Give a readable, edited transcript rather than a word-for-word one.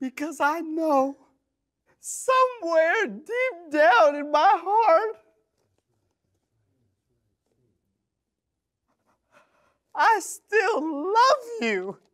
Because I know somewhere deep down in my heart, I still love you.